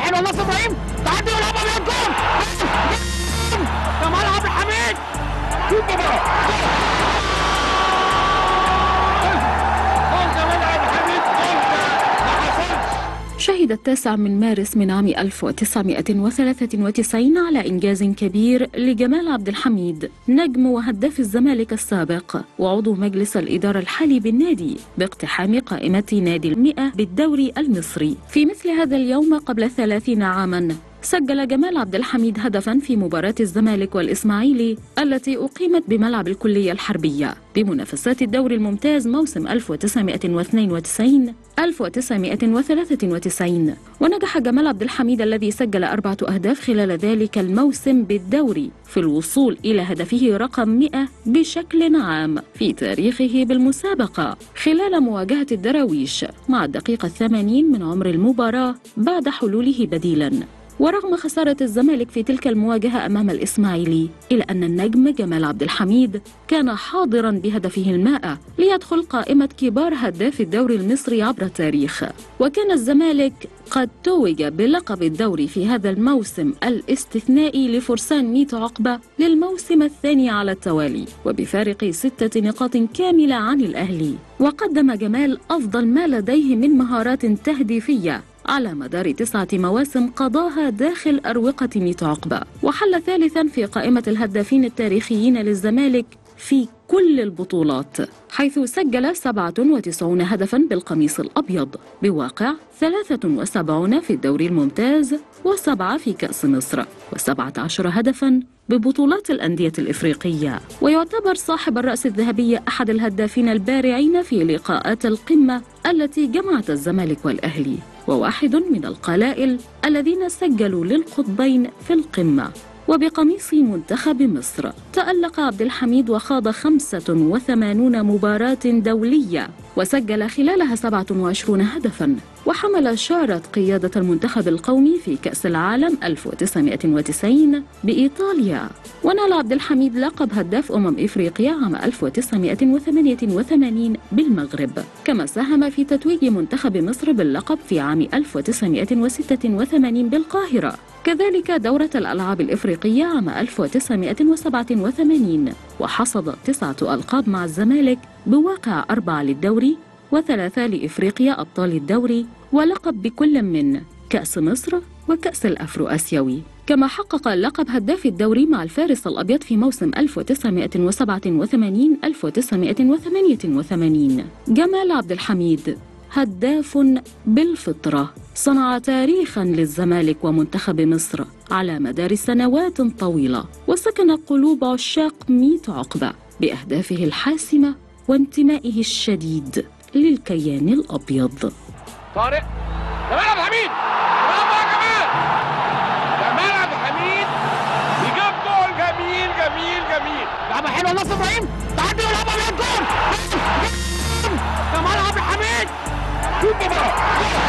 حلوه نصر ابراهيم تعدي ولعبها من الجول. جمال عبد الحميد شوف بقى شهد 9 من مارس من عام 1993 على إنجاز كبير لجمال عبد الحميد، نجم وهداف الزمالك السابق وعضو مجلس الإدارة الحالي بالنادي، باقتحام قائمة نادي 100 بالدوري المصري. في مثل هذا اليوم قبل 30 عاماً سجل جمال عبد الحميد هدفاً في مباراة الزمالك والإسماعيلي التي أقيمت بملعب الكلية الحربية بمنافسات الدوري الممتاز موسم 1992-1993. ونجح جمال عبد الحميد الذي سجل 4 أهداف خلال ذلك الموسم بالدوري في الوصول إلى هدفه رقم 100 بشكل عام في تاريخه بالمسابقة خلال مواجهة الدراويش مع الدقيقة 80 من عمر المباراة بعد حلوله بديلاً. ورغم خسارة الزمالك في تلك المواجهة أمام الإسماعيلي، إلا أن النجم جمال عبد الحميد كان حاضراً بهدفه 100 ليدخل قائمة كبار هداف الدوري المصري عبر التاريخ. وكان الزمالك قد توج بلقب الدوري في هذا الموسم الاستثنائي لفرسان 100 عقبة للموسم الثاني على التوالي، وبفارق 6 نقاط كاملة عن الأهلي. وقدم جمال أفضل ما لديه من مهارات تهديفية على مدار 9 مواسم قضاها داخل أروقة 100 عقبة، وحل ثالثاً في قائمة الهدافين التاريخيين للزمالك في كل البطولات، حيث سجل 97 هدفاً بالقميص الأبيض بواقع 73 في الدوري الممتاز و7 في كأس مصر و17 هدفاً ببطولات الأندية الإفريقية. ويعتبر صاحب الرأس الذهبية أحد الهدافين البارعين في لقاءات القمة التي جمعت الزمالك والأهلي، وواحد من القلائل الذين سجلوا للقطبين في القمة. وبقميص منتخب مصر تألق عبد الحميد وخاض 85 مباراة دولية وسجل خلالها 27 هدفاً، وحمل شارة قيادة المنتخب القومي في كأس العالم 1990 بإيطاليا. ونال عبد الحميد لقب هداف إفريقيا عام 1988 بالمغرب، كما ساهم في تتويج منتخب مصر باللقب في عام 1986 بالقاهرة، كذلك دورة الألعاب الإفريقية عام 1987، وحصد 9 ألقاب مع الزمالك بواقع 4 للدوري و3 لإفريقيا أبطال الدوري، ولقب بكل من كأس مصر وكأس الأفرو آسيوي. كما حقق لقب هداف الدوري مع الفارس الأبيض في موسم 1987-1988. جمال عبد الحميد هداف بالفطرة، صنع تاريخاً للزمالك ومنتخب مصر على مدار سنوات طويلة، وسكن قلوب عشاق 100 عقبة بأهدافه الحاسمة وانتمائه الشديد للكيان الأبيض. طارق جمال عبد الحميد، برافو يا جمال. جمال عبد الحميد بيجيب جول جميل جميل جميل. لعبة حلوة نصر ابراهيم تعدي ولعبها من الجول. جمال عبد الحميد شوف بقى